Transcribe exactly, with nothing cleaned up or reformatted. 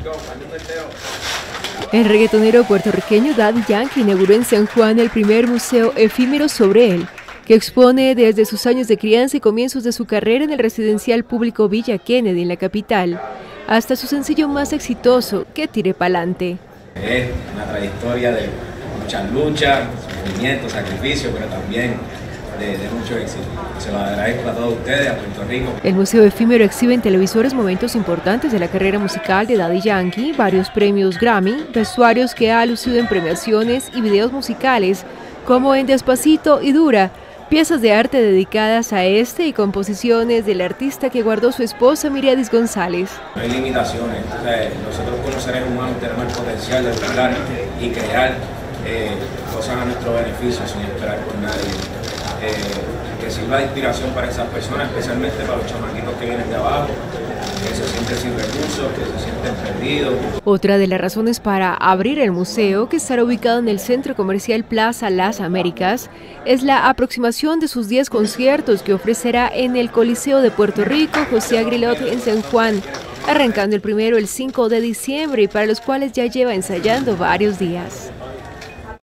El reggaetonero puertorriqueño Daddy Yankee inauguró en San Juan el primer museo efímero sobre él, que expone desde sus años de crianza y comienzos de su carrera en el residencial público Villa Kennedy en la capital, hasta su sencillo más exitoso, Que tire pa'lante. Es una trayectoria de muchas luchas, sufrimiento, sacrificio, pero también de, de mucho éxito. Se lo agradezco a todos ustedes, a Puerto Rico. El museo efímero exhibe en televisores momentos importantes de la carrera musical de Daddy Yankee, varios premios Grammy, vestuarios que ha lucido en premiaciones y videos musicales, como en Despacito y Dura, piezas de arte dedicadas a este y composiciones del artista que guardó su esposa Miriadis González. No hay limitaciones, o sea, nosotros como seres humanos tenemos el potencial de lograr y crear eh, cosas a nuestro beneficio sin esperar por nadie. Eh, que sirva de inspiración para esas personas, especialmente para los chamaquitos que vienen de abajo, que se sienten sin recursos, que se sienten perdidos. Otra de las razones para abrir el museo, que estará ubicado en el Centro Comercial Plaza Las Américas, es la aproximación de sus diez conciertos que ofrecerá en el Coliseo de Puerto Rico José Agrilot en San Juan, arrancando el primero el cinco de diciembre y para los cuales ya lleva ensayando varios días.